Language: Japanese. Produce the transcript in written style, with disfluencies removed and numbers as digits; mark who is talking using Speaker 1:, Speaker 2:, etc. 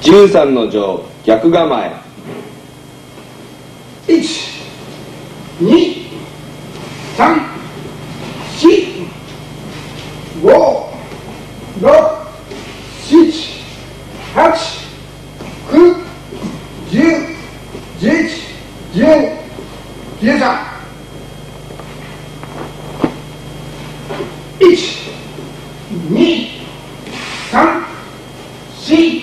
Speaker 1: 13の定、逆構え。
Speaker 2: 1、2、3、4、5、6、7、8、9、10、11、12、13。1、2、3、4、